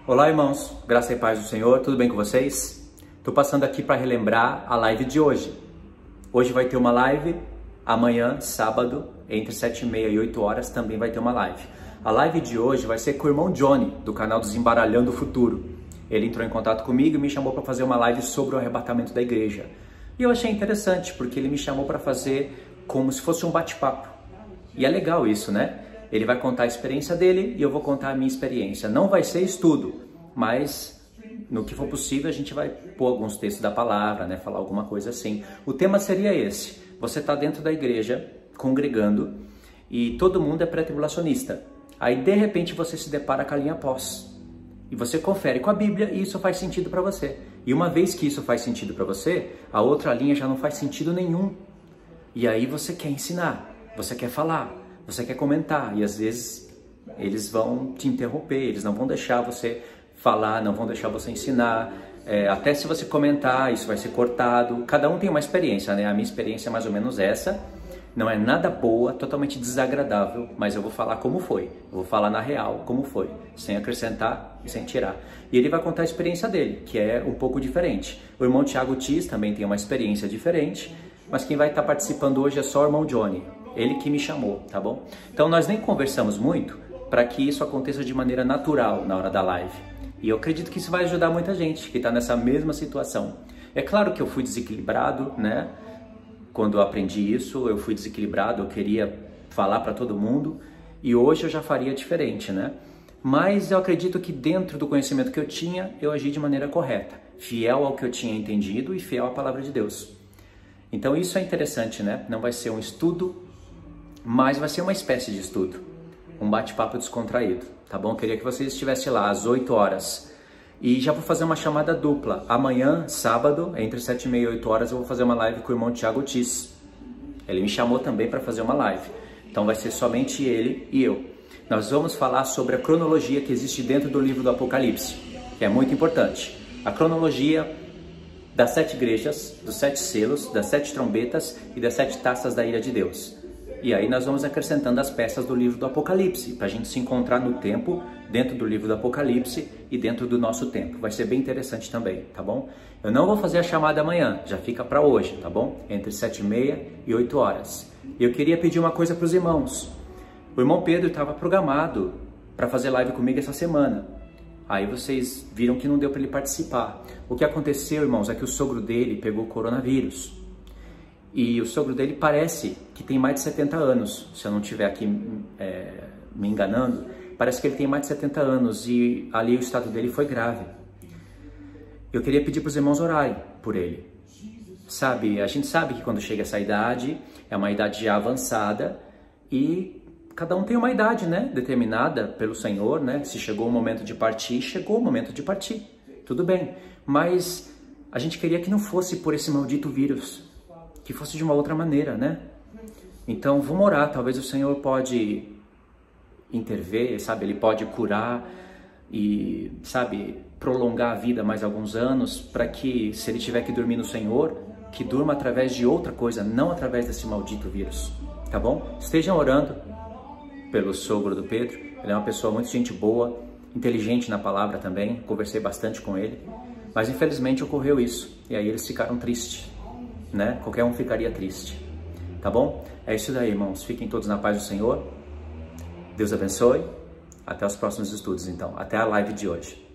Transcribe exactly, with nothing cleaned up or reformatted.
Olá, irmãos, graça e paz do Senhor, tudo bem com vocês? Estou passando aqui para relembrar a live de hoje. Hoje vai ter uma live, amanhã, sábado, entre sete e meia e oito horas, também vai ter uma live. A live de hoje vai ser com o irmão Johnny, do canal Desembaralhando o Futuro. Ele entrou em contato comigo e me chamou para fazer uma live sobre o arrebatamento da igreja. E eu achei interessante, porque ele me chamou para fazer como se fosse um bate-papo. E é legal isso, né? Ele vai contar a experiência dele e eu vou contar a minha experiência. Não vai ser estudo, mas no que for possível a gente vai pôr alguns textos da palavra, né? Falar alguma coisa assim. O tema seria esse. Você está dentro da igreja, congregando, e todo mundo é pré-tribulacionista. Aí, de repente, você se depara com a linha pós. E você confere com a Bíblia e isso faz sentido para você. E uma vez que isso faz sentido para você, a outra linha já não faz sentido nenhum. E aí você quer ensinar, você quer falar, você quer comentar, e às vezes eles vão te interromper, eles não vão deixar você falar, não vão deixar você ensinar, é, até se você comentar, isso vai ser cortado. Cada um tem uma experiência, né? A minha experiência é mais ou menos essa, não é nada boa, totalmente desagradável, mas eu vou falar como foi, eu vou falar na real como foi, sem acrescentar e sem tirar. E ele vai contar a experiência dele, que é um pouco diferente. O irmão Thiago Tis também tem uma experiência diferente, mas quem vai estar participando hoje é só o irmão Johnny. Ele que me chamou, tá bom? Então nós nem conversamos muito para que isso aconteça de maneira natural na hora da live. E eu acredito que isso vai ajudar muita gente que está nessa mesma situação. É claro que eu fui desequilibrado, né? Quando eu aprendi isso, eu fui desequilibrado, eu queria falar para todo mundo. E hoje eu já faria diferente, né? Mas eu acredito que dentro do conhecimento que eu tinha, eu agi de maneira correta. Fiel ao que eu tinha entendido e fiel à palavra de Deus. Então isso é interessante, né? Não vai ser um estudo, mas vai ser uma espécie de estudo, um bate-papo descontraído, tá bom? Eu queria que vocês estivessem lá às oito horas. E já vou fazer uma chamada dupla. Amanhã, sábado, entre sete e meia e oito horas, eu vou fazer uma live com o irmão Thiago Tis. Ele me chamou também para fazer uma live. Então vai ser somente ele e eu. Nós vamos falar sobre a cronologia que existe dentro do livro do Apocalipse, que é muito importante. A cronologia das sete igrejas, dos sete selos, das sete trombetas e das sete taças da ira de Deus. E aí nós vamos acrescentando as peças do livro do Apocalipse, para a gente se encontrar no tempo, dentro do livro do Apocalipse e dentro do nosso tempo. Vai ser bem interessante também, tá bom? Eu não vou fazer a chamada amanhã, já fica para hoje, tá bom? Entre sete e meia e oito horas. E eu queria pedir uma coisa para os irmãos. O irmão Pedro estava programado para fazer live comigo essa semana. Aí vocês viram que não deu para ele participar. O que aconteceu, irmãos, é que o sogro dele pegou coronavírus. E o sogro dele parece que tem mais de setenta anos, se eu não estiver aqui é, me enganando, parece que ele tem mais de setenta anos e ali o estado dele foi grave. Eu queria pedir para os irmãos orarem por ele. Sabe, a gente sabe que quando chega essa idade, é uma idade já avançada e cada um tem uma idade, né, determinada pelo Senhor, né? Se chegou o momento de partir, chegou o momento de partir, tudo bem. Mas a gente queria que não fosse por esse maldito vírus, que fosse de uma outra maneira, né? Então, vamos orar. Talvez o Senhor pode intervir, sabe? Ele pode curar e, sabe, prolongar a vida mais alguns anos para que, se ele tiver que dormir no Senhor, que durma através de outra coisa, não através desse maldito vírus, tá bom? Estejam orando pelo sogro do Pedro. Ele é uma pessoa muito gente boa, inteligente na palavra também. Conversei bastante com ele. Mas, infelizmente, ocorreu isso. E aí eles ficaram tristes. Né? Qualquer um ficaria triste, tá bom? É isso daí, irmãos. Fiquem todos na paz do Senhor. Deus abençoe. Até os próximos estudos, então. Até a live de hoje.